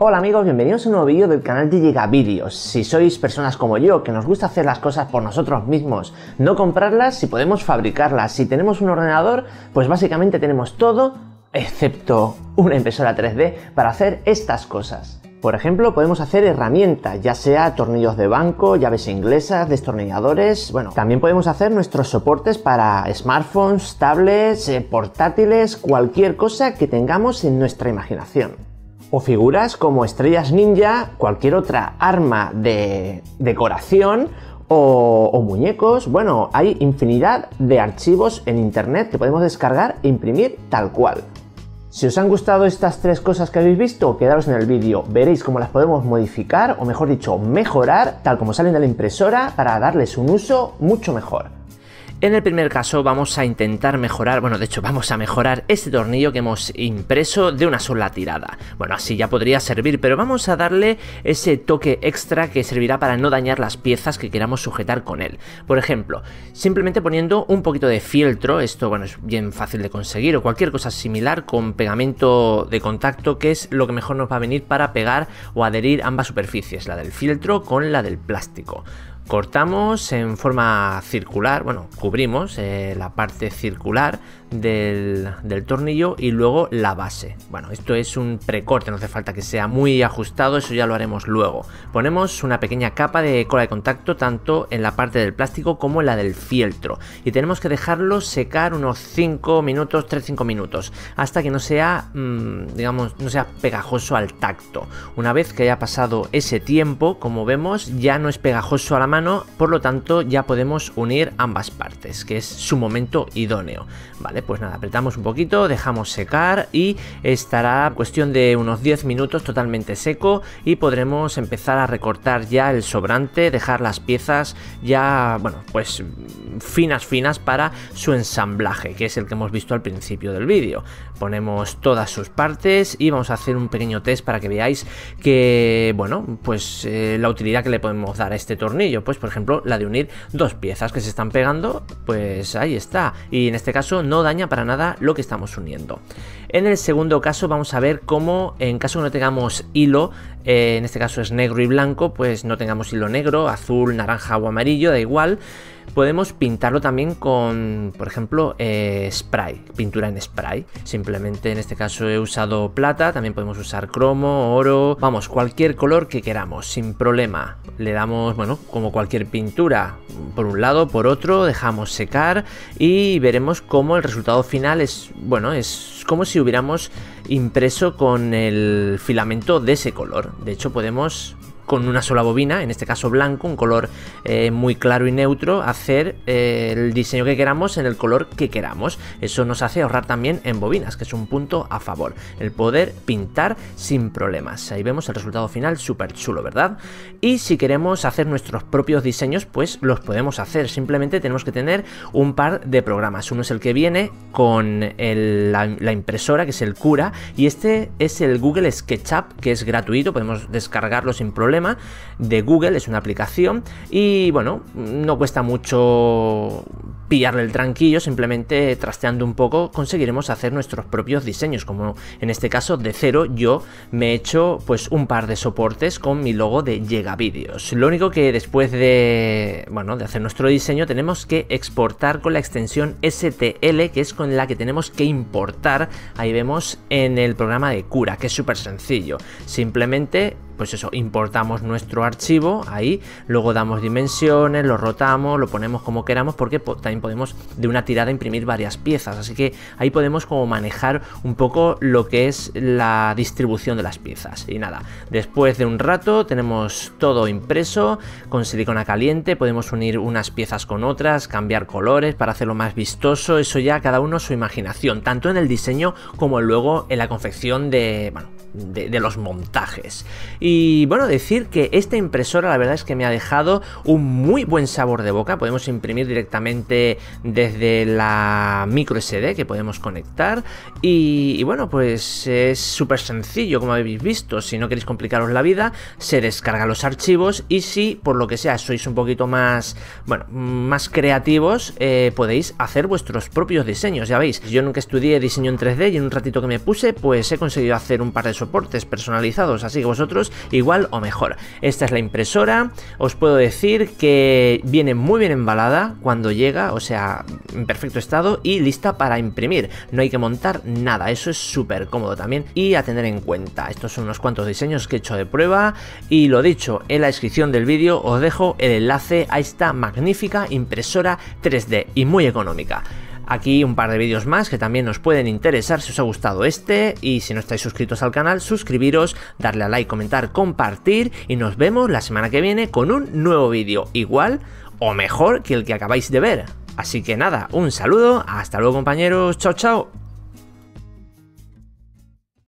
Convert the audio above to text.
Hola amigos, bienvenidos a un nuevo vídeo del canal de Gigavideos. Si sois personas como yo, que nos gusta hacer las cosas por nosotros mismos, no comprarlas, si podemos fabricarlas, si tenemos un ordenador, pues básicamente tenemos todo, excepto una impresora 3D, para hacer estas cosas. Por ejemplo, podemos hacer herramientas, ya sea tornillos de banco, llaves inglesas, destornilladores. Bueno, también podemos hacer nuestros soportes para smartphones, tablets, portátiles, cualquier cosa que tengamos en nuestra imaginación. O figuras como estrellas ninja, cualquier otra arma de decoración o muñecos. Bueno, hay infinidad de archivos en internet que podemos descargar e imprimir tal cual. Si os han gustado estas tres cosas que habéis visto, quedaros en el vídeo, veréis cómo las podemos modificar, o mejor dicho, mejorar, tal como salen de la impresora, para darles un uso mucho mejor. En el primer caso vamos a intentar mejorar, bueno, de hecho vamos a mejorar este tornillo que hemos impreso de una sola tirada. Bueno, así ya podría servir, pero vamos a darle ese toque extra que servirá para no dañar las piezas que queramos sujetar con él. Por ejemplo, simplemente poniendo un poquito de fieltro, esto bueno, es bien fácil de conseguir, o cualquier cosa similar con pegamento de contacto, que es lo que mejor nos va a venir para pegar o adherir ambas superficies, la del fieltro con la del plástico. Cortamos en forma circular, bueno, cubrimos la parte circular del tornillo y luego la base. Bueno, esto es un precorte, no hace falta que sea muy ajustado, eso ya lo haremos luego. Ponemos una pequeña capa de cola de contacto tanto en la parte del plástico como en la del fieltro y tenemos que dejarlo secar unos 5 minutos, 3-5 minutos, hasta que no sea, digamos, no sea pegajoso al tacto. Una vez que haya pasado ese tiempo, como vemos, ya no es pegajoso a la mano, por lo tanto ya podemos unir ambas partes, que es su momento idóneo. Vale, pues nada, apretamos un poquito, dejamos secar y estará cuestión de unos 10 minutos totalmente seco y podremos empezar a recortar ya el sobrante, dejar las piezas ya, bueno, pues finas para su ensamblaje, que es el que hemos visto al principio del vídeo. Ponemos todas sus partes y vamos a hacer un pequeño test para que veáis que, bueno, pues la utilidad que le podemos dar a este tornillo, pues por ejemplo la de unir dos piezas que se están pegando, pues ahí está, y en este caso no daña para nada lo que estamos uniendo. En el segundo caso vamos a ver cómo, en caso que no tengamos hilo, en este caso es negro y blanco, pues no tengamos hilo negro, azul, naranja o amarillo, da igual, podemos pintarlo también con, por ejemplo, spray, pintura en spray. Simplemente en este caso he usado plata, también podemos usar cromo, oro, vamos, cualquier color que queramos, sin problema. Le damos, bueno, como cualquier pintura, por un lado, por otro, dejamos secar y veremos cómo el resultado final es, bueno, es como si hubiéramos impreso con el filamento de ese color. De hecho, podemos, con una sola bobina, en este caso blanco, un color muy claro y neutro, hacer el diseño que queramos en el color que queramos. Eso nos hace ahorrar también en bobinas, que es un punto a favor, el poder pintar sin problemas. Ahí vemos el resultado final, súper chulo, ¿verdad? Y si queremos hacer nuestros propios diseños, pues los podemos hacer. Simplemente tenemos que tener un par de programas. Uno es el que viene con la impresora, que es el Cura, y este es el Google SketchUp, que es gratuito, podemos descargarlo sin problema. De Google, es una aplicación y bueno, no cuesta mucho pillarle el tranquillo, simplemente trasteando un poco conseguiremos hacer nuestros propios diseños, como en este caso de cero yo me he hecho pues un par de soportes con mi logo de Gigavideos. Lo único que después de, bueno, de hacer nuestro diseño tenemos que exportar con la extensión STL, que es con la que tenemos que importar, ahí vemos en el programa de Cura, que es súper sencillo, simplemente pues eso, importamos nuestro archivo ahí, luego damos dimensiones, lo rotamos, lo ponemos como queramos, porque también podemos de una tirada imprimir varias piezas, así que ahí podemos como manejar un poco lo que es la distribución de las piezas. Y nada, después de un rato tenemos todo impreso con silicona caliente, podemos unir unas piezas con otras, cambiar colores para hacerlo más vistoso, eso ya cada uno su imaginación, tanto en el diseño como luego en la confección de, bueno, de los montajes. Y bueno, decir que esta impresora la verdad es que me ha dejado un muy buen sabor de boca. Podemos imprimir directamente desde la micro SD que podemos conectar y bueno, pues es súper sencillo, como habéis visto. Si no queréis complicaros la vida, se descargan los archivos y si por lo que sea sois un poquito más, bueno, más creativos, podéis hacer vuestros propios diseños. Ya veis, yo nunca estudié diseño en 3D y en un ratito que me puse pues he conseguido hacer un par de soportes personalizados, así que vosotros igual o mejor. Esta es la impresora, os puedo decir que viene muy bien embalada cuando llega, o sea, en perfecto estado y lista para imprimir. No hay que montar nada, eso es súper cómodo también y a tener en cuenta. Estos son unos cuantos diseños que he hecho de prueba y lo dicho, en la descripción del vídeo os dejo el enlace a esta magnífica impresora 3D y muy económica. Aquí un par de vídeos más que también os pueden interesar si os ha gustado este, y si no estáis suscritos al canal, suscribiros, darle a like, comentar, compartir y nos vemos la semana que viene con un nuevo vídeo, igual o mejor que el que acabáis de ver. Así que nada, un saludo, hasta luego compañeros, chao chao.